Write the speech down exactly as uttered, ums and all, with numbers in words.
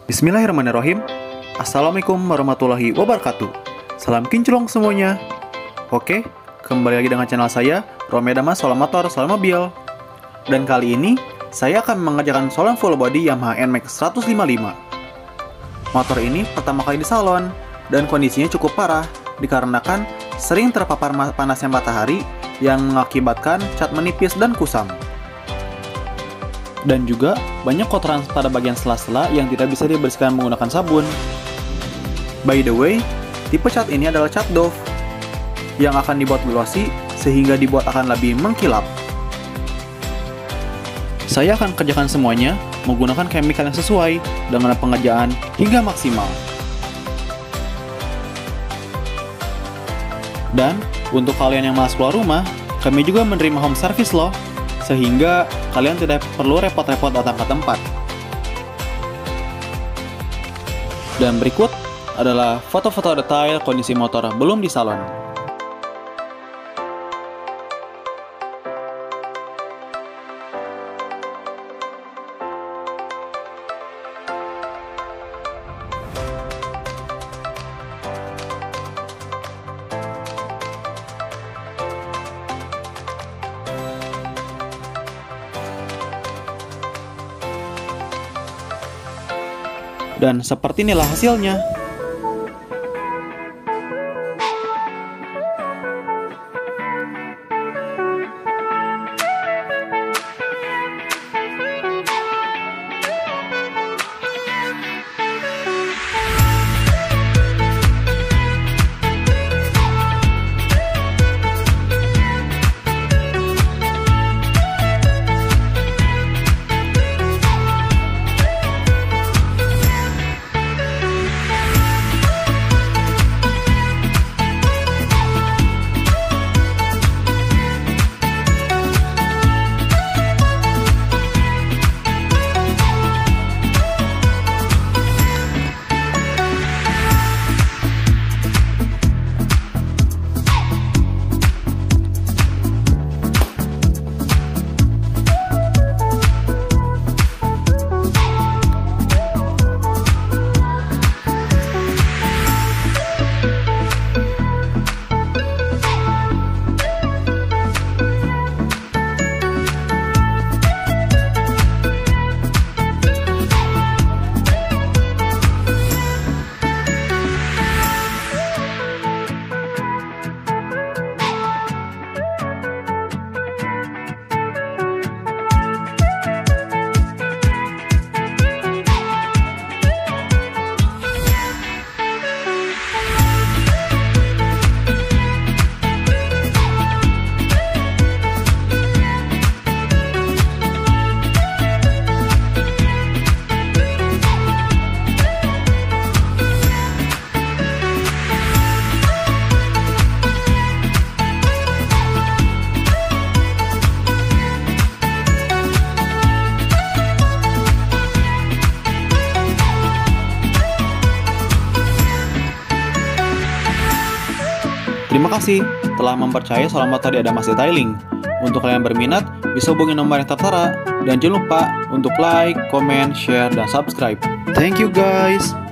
Bismillahirrahmanirrahim. Assalamualaikum warahmatullahi wabarakatuh. Salam kinclong semuanya. Oke, kembali lagi dengan channel saya, Romi Adama Solar Motor Solar Mobil. Dan kali ini, saya akan mengerjakan solar full body Yamaha N Max seratus lima puluh lima. Motor ini pertama kali di salon, dan kondisinya cukup parah, dikarenakan sering terpapar panasnya matahari yang mengakibatkan cat menipis dan kusam. Dan juga banyak kotoran pada bagian sela-sela yang tidak bisa dibersihkan menggunakan sabun. By the way, tipe cat ini adalah cat doff yang akan dibuat glossy sehingga dibuat akan lebih mengkilap. Saya akan kerjakan semuanya menggunakan chemical yang sesuai dengan pengerjaan hingga maksimal. Dan untuk kalian yang malas keluar rumah, kami juga menerima home service loh, sehingga kalian tidak perlu repot-repot datang ke tempat. Dan berikut adalah foto-foto detail kondisi motor belum di salon. Dan seperti inilah hasilnya. Terima kasih telah mempercayai solar motor di Adamas Detailing. Untuk kalian berminat, bisa hubungi nomor yang tertera. Dan jangan lupa untuk like, comment, share, dan subscribe. Thank you guys!